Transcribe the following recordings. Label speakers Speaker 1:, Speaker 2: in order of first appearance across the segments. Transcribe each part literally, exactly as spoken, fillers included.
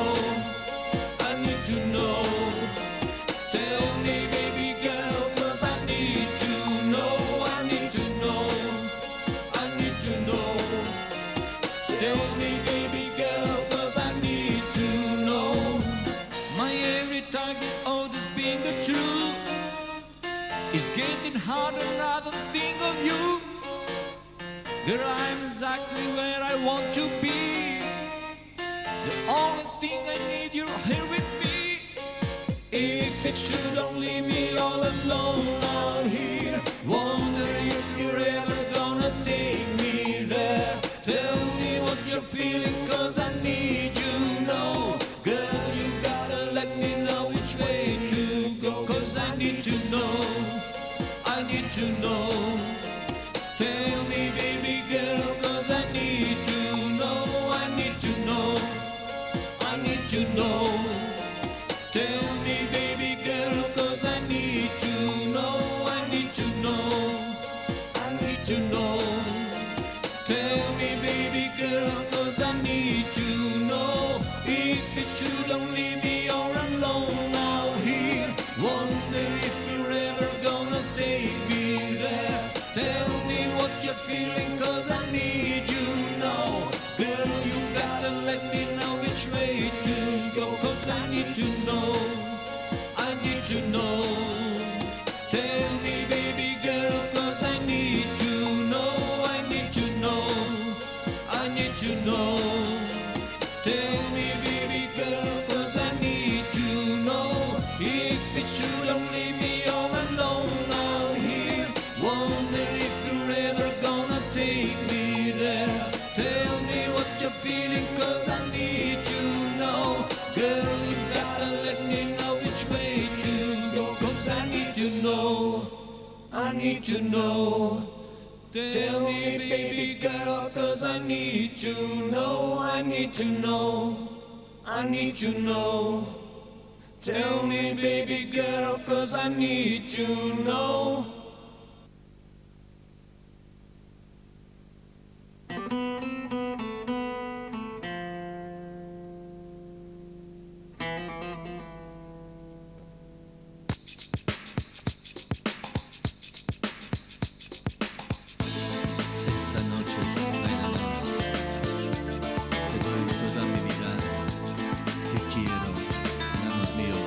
Speaker 1: know, I need to know. Tell me, baby girl, 'cause I need to know, I need to know, I need to know. Tell me, baby girl, 'cause I need to know. My every target always being the truth. It's getting harder now to think of you. Girl, I'm exactly where I want to be. The only thing I need, you're here with me. If it should don't leave me all alone out here, wonder if you're ever gonna take me there. Tell me what you're feeling, 'cause I need you know. Girl, you gotta let me know which way to go, 'cause I need to know, I need to know. Tell me, baby girl, 'cause I need to know, I need to know, I need to know. Tell me, baby girl, 'cause I need to know, I need to know, I need to know. Tell me, baby girl, 'cause I need to know. If it should only be all alone out here, wonder if you're ever gonna take me there. Tell me what you're feeling, 'cause I need you know. Girl, you gotta let me know which way to go, 'cause I need to know, I need to know. Tell me, baby girl, 'cause I need to know, I need to know, I need to know. Tell me, baby girl, 'cause I need to know. If it should only be all alone out here, wonder if you're ever gonna take me there. Tell me what you're feeling, 'cause I need to know. Girl, you gotta let me know which way to go, 'cause I need to know, I need to know. Tell me, baby girl, 'cause I need to know, I need to know, I need to know. Tell me, baby girl, 'cause I need to know.
Speaker 2: Esta noche es nada más. Te doy toda mi vida. Te quiero, amor mío.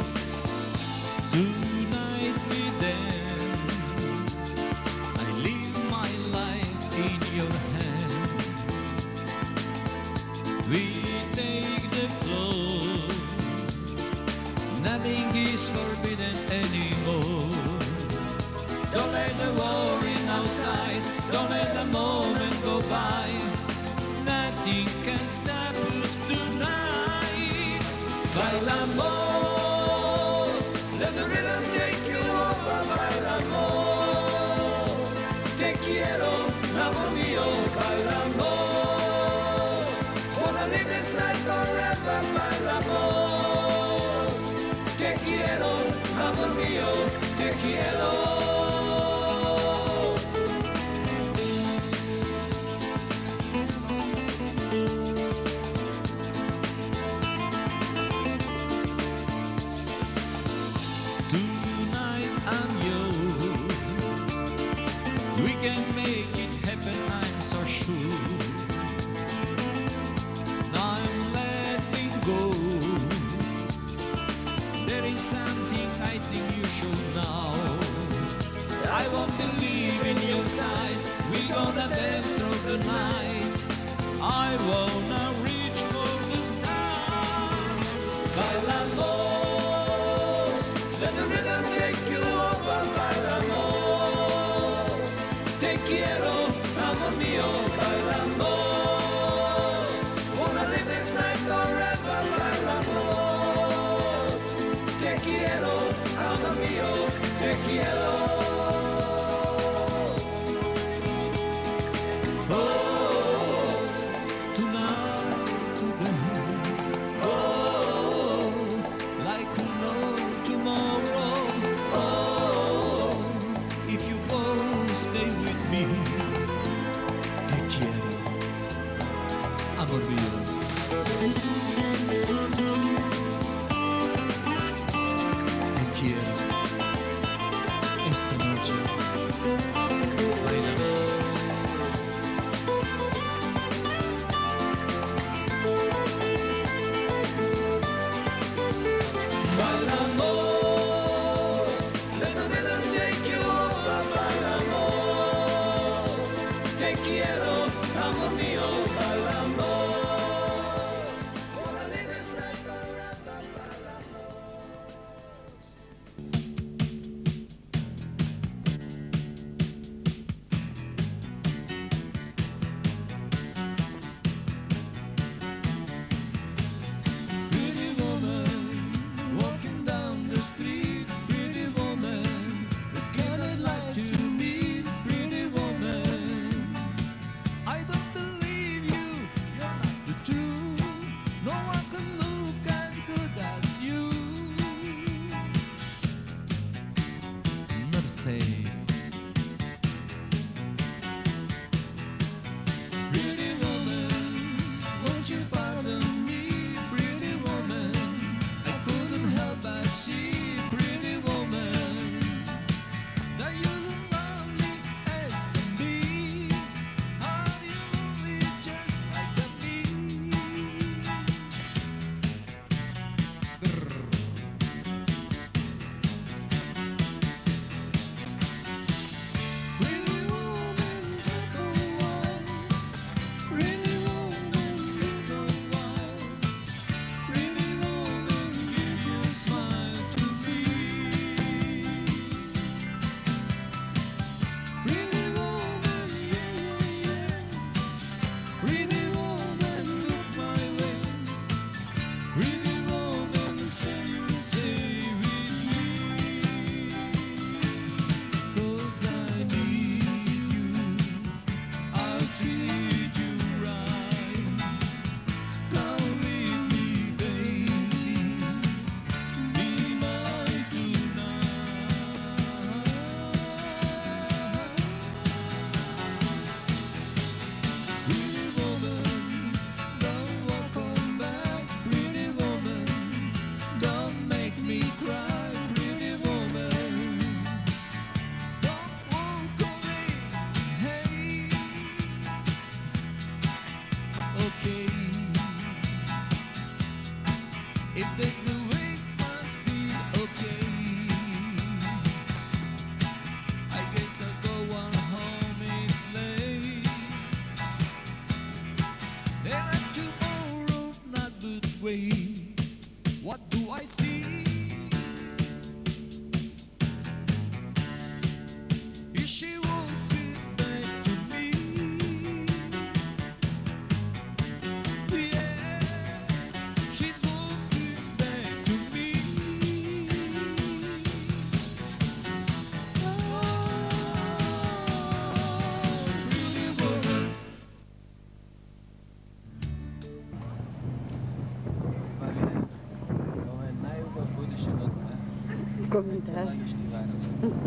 Speaker 1: Tonight we dance, I live my life in your hand. We take the floor, nothing is forbidden anymore. Don't let the worrying outside, don't let the moment go by. Nothing can stop us tonight. Bailamos, let the rhythm take you over. Bailamos, te quiero, amor mío. Bailamos, wanna live this life forever. Bailamos, te quiero, amor mío, te quiero. Tonight I'm yours. We can make it happen, I'm so sure. I'm letting go. There is something I think you should know. I won't believe in your side. We're gonna dance through the night. I wanna reach for the stars. Bailamos, let the rhythm take you over. Bailamos, te quiero, amor mío. Bailamos, wanna live this night forever. Bailamos, te quiero, amor mío, te quiero. Oh, tonight to dance. Oh, If they the weight must be okay, I guess I'll go on home, it's late. Then at tomorrow, not but wait. What do I see? Is she walking back to me? Yeah, she's walking back to me. Oh, really woman.
Speaker 2: Vale, kohe näivad budishim odne.
Speaker 3: Komentar.
Speaker 2: Lagishti zaraz.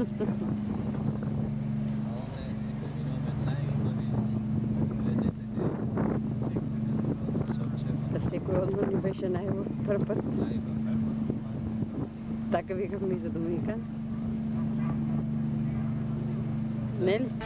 Speaker 2: A one si kombinujeme najbolji vedete
Speaker 3: Da se kodno ni беше най-в първ път. Така викахме и за доминиканци. Не ли?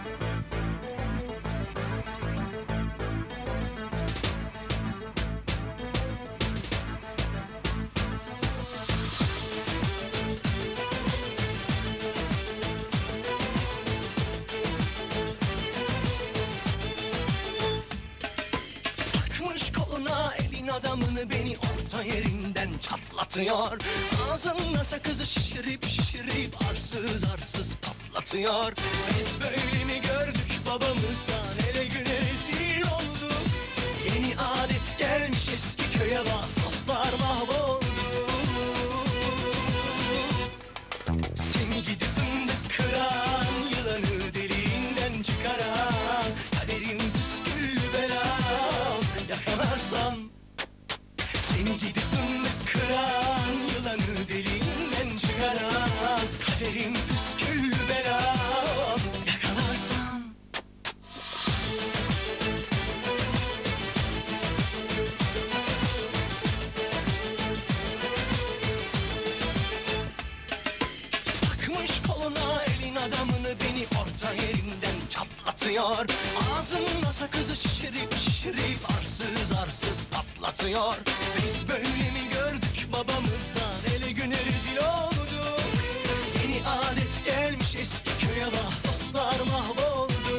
Speaker 4: Takmış koluna elin adamını beni orta yerinden çatlatıyor. Ağzında sakızı şişirip şişirip arsız arsız patlatıyor. Biz böyle mi gördük babamızdan, ele güne rezil olduk. Yeni adet gelmiş eski köye bak, dostlar mahvoldu. Seni gidip fındık kıran, yılanı deliğinden çıkaran, kaderim püsküllü belam, yakalarsam. Seni gidip fındık kıran, yılanı deliğinden çıkaran, kaderim püsküllü belam, yakalarsam. Takmış koluna elin adamını beni orta yerinden çatlatıyor. Ağzında sakızı şişirip şişirip arsız arsız patlatıyor. Biz böyle mi gördük babamızdan, ele güne rezil olduk. Yeni adet gelmiş eski köye bak, dostlar mahvoldu.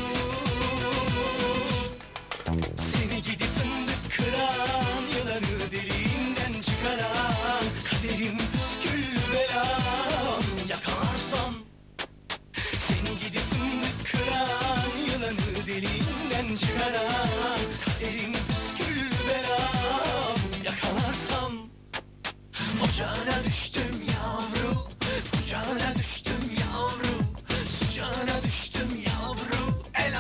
Speaker 4: Seni gidip fındık kıran, yılanı deliğinden çıkaran, kaderim püsküllü belam, yakalarsam. Seni gidip fındık kıran, yılanı deliğinden çıkaran, kaderim püsküllü belam, yakalarsam. Ocağına düştüm yavru, kucağına düştüm yavru, sıcağına düştüm yavru, el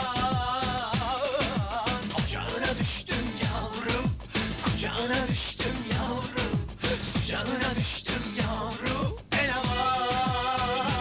Speaker 4: aman. Ocağına düştüm yavru, kucağına düştüm yavru, sıcağına düştüm yavru, el aman.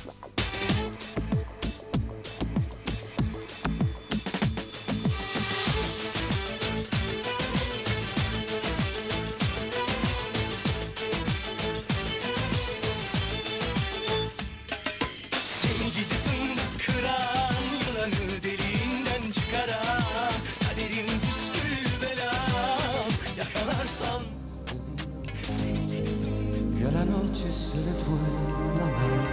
Speaker 4: Seni gidip fındık kıran, yılanı deliğinden çıkaran, kaderim püskül belam, yakalarsam.
Speaker 5: Y a la noche se le fue la mano.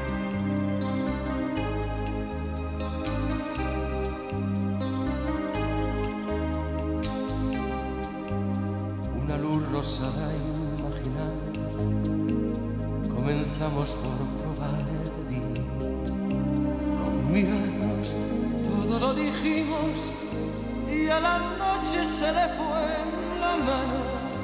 Speaker 5: Una luz rosada imaginar. Comenzamos por probar el día. Con mirarnos todo lo dijimos y a la noche se le fue la mano.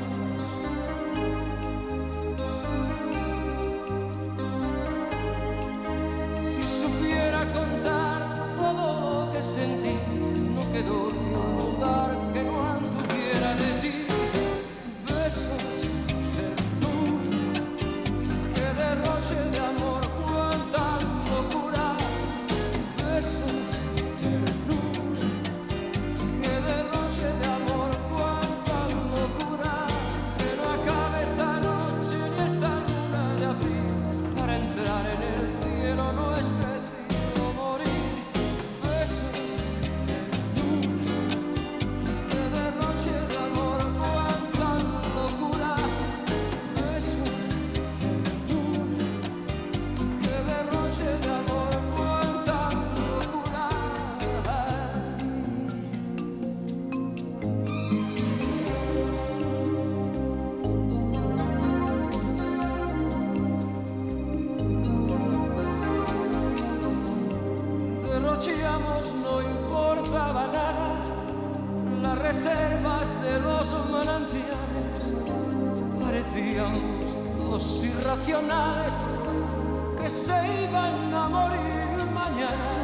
Speaker 5: Si supiera contar todo lo que sentí, no quedó ni un lugar que no anduviera de ti. Besos, ternura, que derroche de amor, cuánta locura. Besos, ternura, que derroche de amor, cuánta locura. marchamos no importaba nada, las reservas de los manantiales parecíamos dos irracionales que se iban a morir mañana.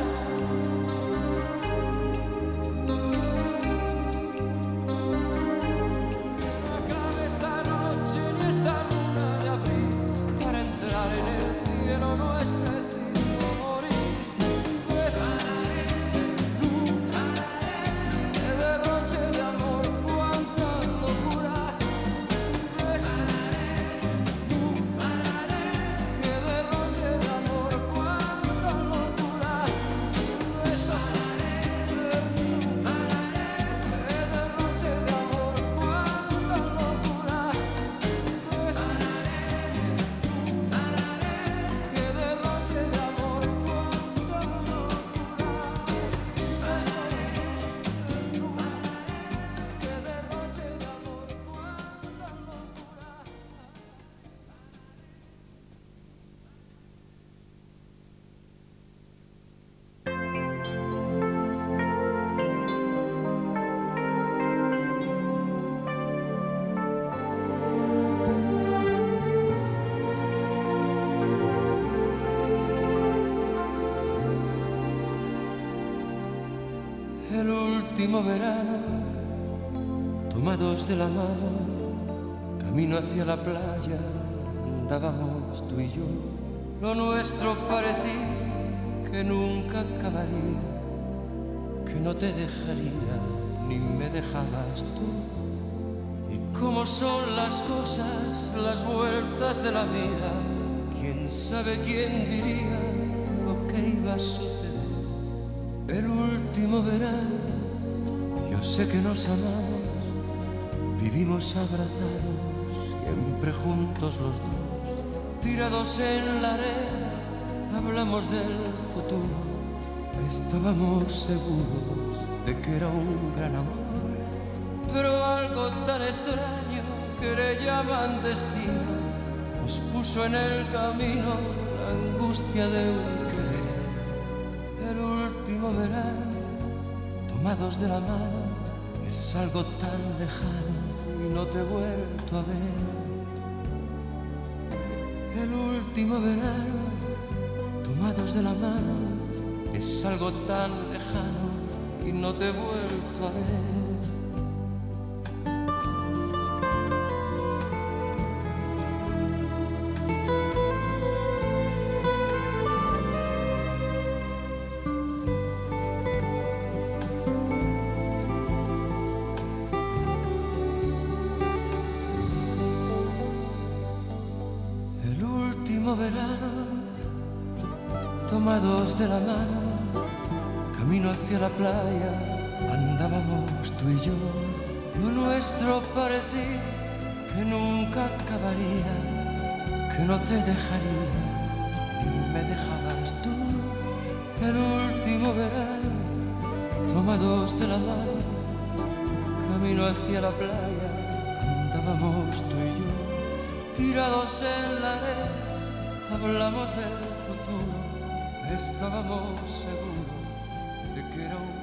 Speaker 5: El último verano, tomados de la mano, camino hacia la playa, andábamos tú y yo. Lo nuestro parecía que nunca acabaría, que no te dejaría ni me dejabas tú. Y cómo son las cosas, las vueltas de la vida, quién sabe quién diría lo que iba a suceder. El último verano, yo sé que nos amamos, vivimos abrazados, siempre juntos los dos, tirados en la arena, hablamos del futuro, estábamos seguros de que era un gran amor, pero algo tan extraño que le llaman destino, nos puso en el camino la angustia de un querer. El último verano, tomados de la mano, es algo tan lejano y no te he vuelto a ver. El último verano, tomados de la mano, es algo tan lejano y no te he vuelto a ver. Verano, tomados de la mano, camino hacia la playa, andábamos tú y yo. Lo nuestro parecía que nunca acabaría, que no te dejaría y me dejabas tú. El último verano, tomados de la mano, camino hacia la playa, andábamos tú y yo, tirados en la arena. Hablamos del futuro, estábamos seguros de que era un